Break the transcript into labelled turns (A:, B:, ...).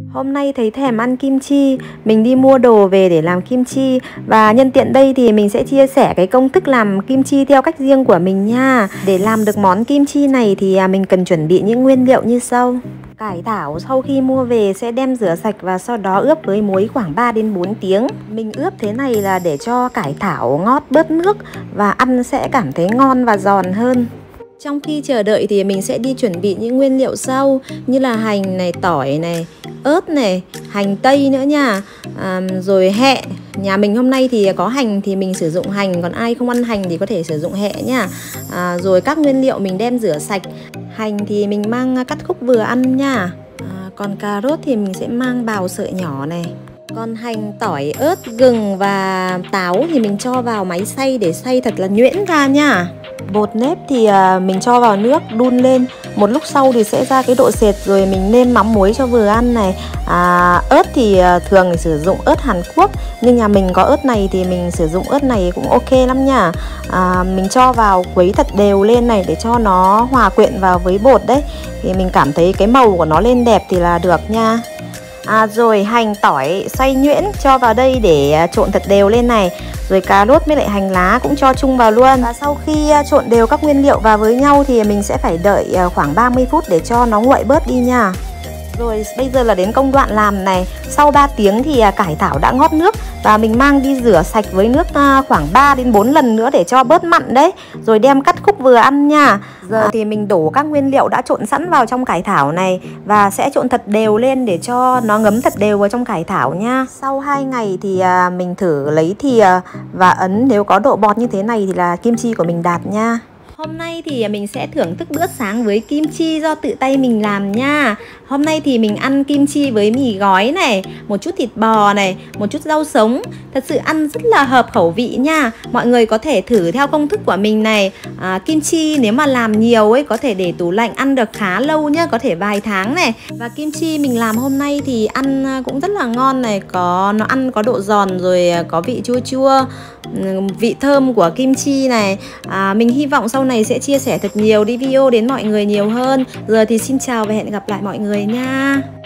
A: Hôm nay thấy thèm ăn kim chi, mình đi mua đồ về để làm kim chi. Và nhân tiện đây thì mình sẽ chia sẻ cái công thức làm kim chi theo cách riêng của mình nha. Để làm được món kim chi này thì mình cần chuẩn bị những nguyên liệu như sau. Cải thảo sau khi mua về sẽ đem rửa sạch và sau đó ướp với muối khoảng 3 đến 4 tiếng. Mình ướp thế này là để cho cải thảo ngót bớt nước và ăn sẽ cảm thấy ngon và giòn hơn. Trong khi chờ đợi thì mình sẽ đi chuẩn bị những nguyên liệu sau như là hành này, tỏi này, ớt này, hành tây nữa nha, rồi hẹ. Nhà mình hôm nay thì có hành thì mình sử dụng hành, còn ai không ăn hành thì có thể sử dụng hẹ nha. Rồi các nguyên liệu mình đem rửa sạch. Hành thì mình mang cắt khúc vừa ăn nha. Còn cà rốt thì mình sẽ mang bào sợi nhỏ này. Còn hành, tỏi, ớt, gừng và táo thì mình cho vào máy xay để xay thật là nhuyễn ra nha. Bột nếp thì mình cho vào nước đun lên. Một lúc sau thì sẽ ra cái độ sệt rồi mình nêm mắm muối cho vừa ăn này. Ớt thì thường thì sử dụng ớt Hàn Quốc, nhưng nhà mình có ớt này thì mình sử dụng ớt này cũng ok lắm nha. Mình cho vào quấy thật đều lên này để cho nó hòa quyện vào với bột đấy. Thì mình cảm thấy cái màu của nó lên đẹp thì là được nha. Rồi hành tỏi xay nhuyễn cho vào đây để trộn thật đều lên này. Rồi cà rốt với lại hành lá cũng cho chung vào luôn. Và sau khi trộn đều các nguyên liệu vào với nhau thì mình sẽ phải đợi khoảng 30 phút để cho nó nguội bớt đi nha. Rồi bây giờ là đến công đoạn làm này. Sau 3 tiếng thì cải thảo đã ngót nước và mình mang đi rửa sạch với nước khoảng 3 đến 4 lần nữa để cho bớt mặn đấy. Rồi đem cắt khúc vừa ăn nha. Giờ thì mình đổ các nguyên liệu đã trộn sẵn vào trong cải thảo này và sẽ trộn thật đều lên để cho nó ngấm thật đều vào trong cải thảo nha. Sau 2 ngày thì mình thử lấy thìa và ấn, nếu có độ bọt như thế này thì là kim chi của mình đạt nha. Hôm nay thì mình sẽ thưởng thức bữa sáng với kim chi do tự tay mình làm nha. Hôm nay thì mình ăn kim chi với mì gói này, một chút thịt bò này, một chút rau sống. Thật sự ăn rất là hợp khẩu vị nha. Mọi người có thể thử theo công thức của mình này. Kim chi nếu mà làm nhiều ấy có thể để tủ lạnh ăn được khá lâu nhá, có thể vài tháng này. Và kim chi mình làm hôm nay thì ăn cũng rất là ngon này, nó ăn có độ giòn rồi có vị chua chua, vị thơm của kim chi này. Mình hy vọng sau này sẽ chia sẻ thật nhiều video đến mọi người nhiều hơn. Giờ thì xin chào và hẹn gặp lại mọi người nha.